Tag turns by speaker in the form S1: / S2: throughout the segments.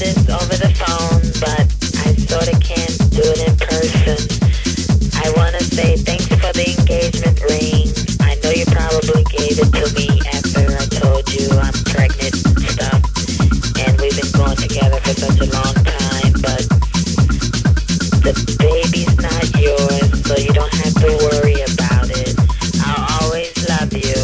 S1: this over the phone, but I sorta can't do it in person. I wanna say thanks for the engagement ring. I know you probably gave it to me after I told you I'm pregnant and stuff. And we've been going together for such a long time, but the baby's not yours, so you don't have to worry about it. I'll always love you.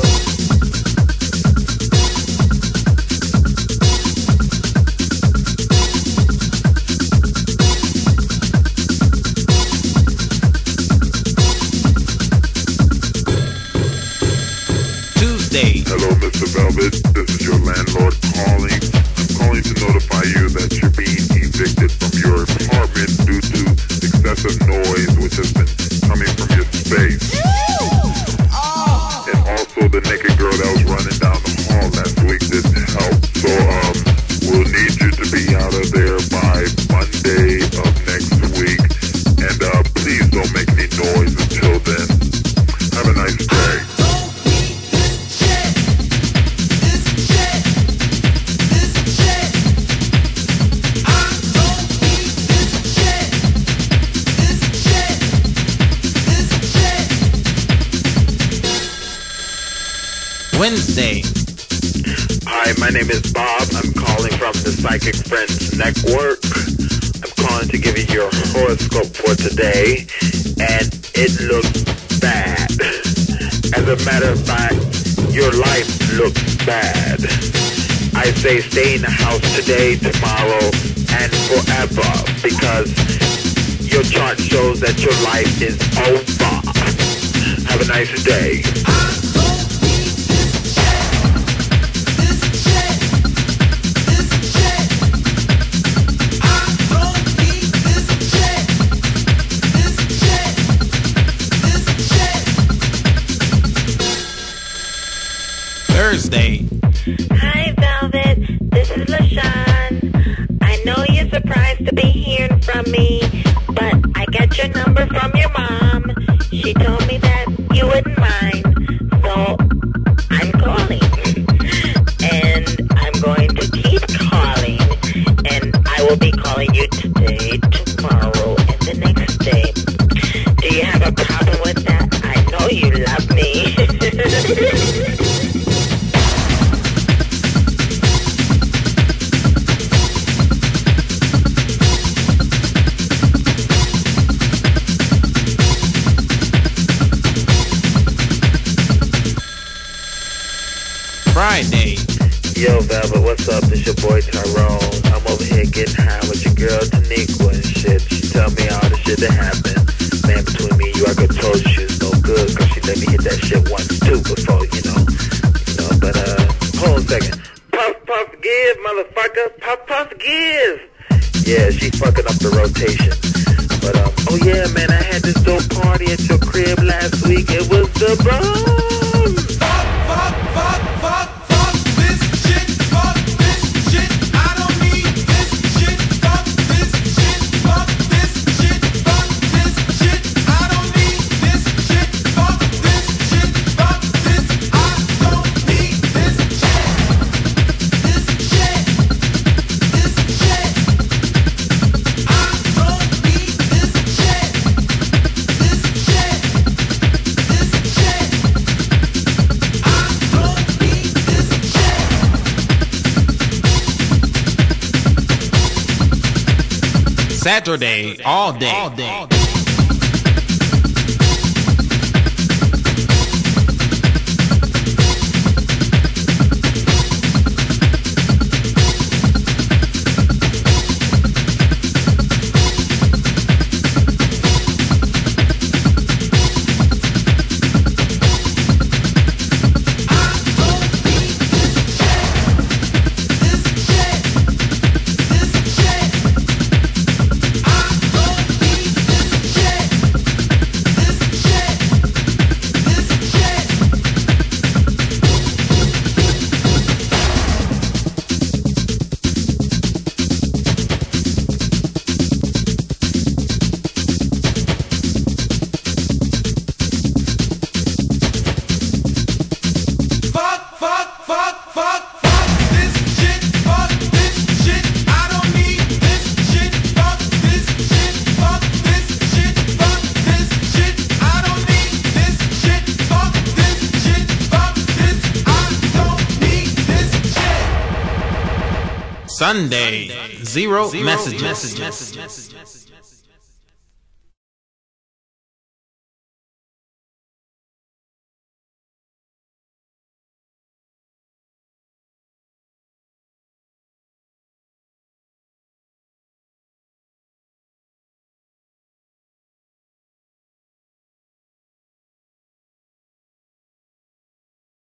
S2: Hello, Mr. Velvet. This is your landlord calling. I'm calling to notify you that you're being evicted from your apartment due to excessive noise which has been coming from your space. And also the naked girl that was running down the hall last week didn't help. So, we'll need you to be out of there by Monday of next week. And, please don't make any noise until then. Have a nice day.
S3: Wednesday.
S4: Hi, my name is Bob. I'm calling from the Psychic Friends Network. I'm calling to give you your horoscope for today, and it looks bad. As a matter of fact, your life looks bad. I say stay in the house today, tomorrow, and forever, because your chart shows that your life is over. Have a nice day.
S3: Thursday.
S1: Hi, Velvet. This is LaShawn. I know you're surprised to be hearing from me, but I got your number from your mom. She told me that you wouldn't mind, so I'm calling. And I'm going to keep calling, and I will be calling you today, tomorrow, and the next day. Do you have a problem with that? I know you love me.
S3: Friday.
S4: Yo, Velvet, what's up? This your boy Tyrone. I'm over here getting high with your girl Taniqua and shit. She tell me all the shit that happened. Man, between me and you, I could told you she was no good, cause she let me hit that shit once too before, you know. But hold on a second. Puff, puff, give, motherfucker. Puff, puff, give. Yeah, she fucking up the rotation. But, oh yeah, man, I had this dope party at your crib last week. It was the bomb.
S5: Fuck, fuck, fuck, fuck, fuck this shit, fuck this shit. I don't need this shit, fuck this shit, fuck this shit, fuck this shit. I don't need this shit, fuck this shit, fuck this. I don't need this shit, this shit, this shit. I don't need this shit, this shit, this shit.
S3: Saturday, all day. All day. Sunday, zero messages.